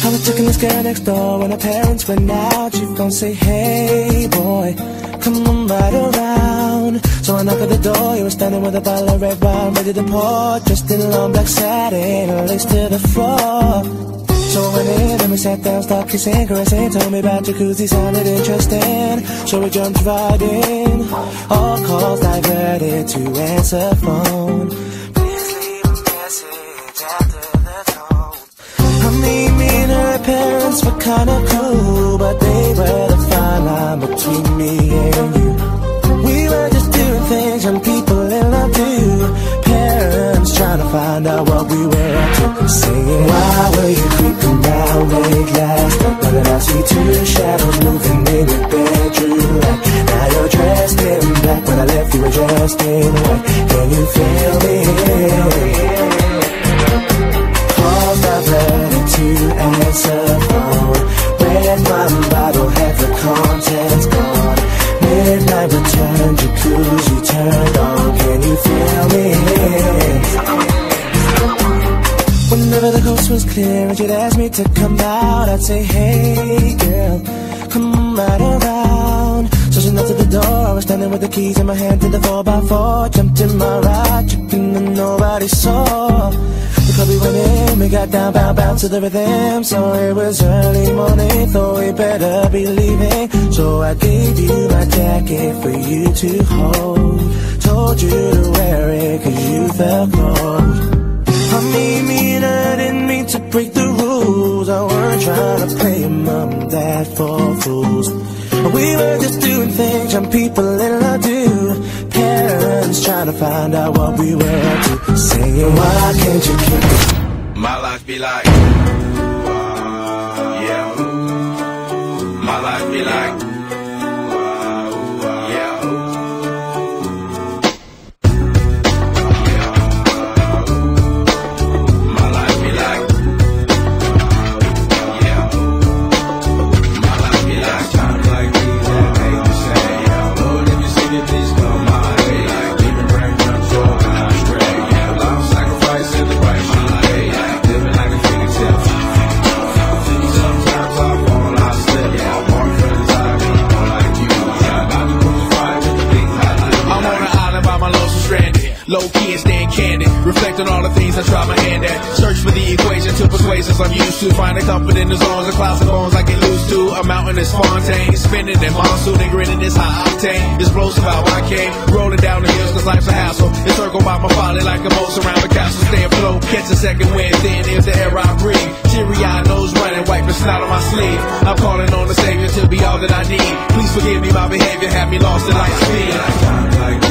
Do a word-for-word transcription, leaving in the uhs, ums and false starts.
I was checking this girl next door when her parents went out. She gon' say, hey boy, come on right around. So I knock at the door, you were standing with a bottle of red wine ready to pour, dressed in long black satin, laced to the floor. So I went in and we sat down, started kissing, caressing, told me about jacuzzi, sounded interesting. So we jumped right in, all calls diverted to answer phone. Please leave a message after the tone. I mean, me and her parents were kinda cool, but they were the fine line between me and you. We were just doing things young people in love do. Parents trying to find out what we were up to, saying, why were you creeping down late last night? Now that I see two shadows moving in your bedroom light. Now you're dressed in black, when I left you were dressed in white. Can you feel me? Calls diverted to answer phone. Red wine bottle, had the contents gone. Midnight return, jacuzzi turned on. Can you feel me? Whenever the coast was clear and she'd ask me to come out, I'd say, hey girl, come right around. So she knocked at the door, I was standing with the keys in my hand to the four by four. Jumped in my ride, tripping and nobody saw. The club we went in, we got down, bound, bound to the rhythm. So it was early morning, thought we better be leaving. So I gave you my jacket for you to hold. Told you to wear it cause you felt cold. I mean, me and I didn't mean to break the rules. I weren't trying to play mom and dad for fools. We were just doing things young people in love do. Parents trying to find out what we were up to, saying, why can't you keep it? My life be like, yeah. My life be like, low-key and staying candid, reflect on all the things I try my hand at. Search for the equation to persuasions I'm used to. Finding comfort in the zones of clouds and bones I get loose to. A mountain is Fontaine, spinning in monsoon and grinning is high octane. Explosive how I came, rolling down the hills cause life's a hassle. Encircled by my folly like a moat around the castle. Stay afloat, catch a second wind, thin is the air I breathe. Teary-eyed nose running, wipe the snot on my sleeve. I'm calling on the Savior to be all that I need. Please forgive me, my behavior had me lost in light speed.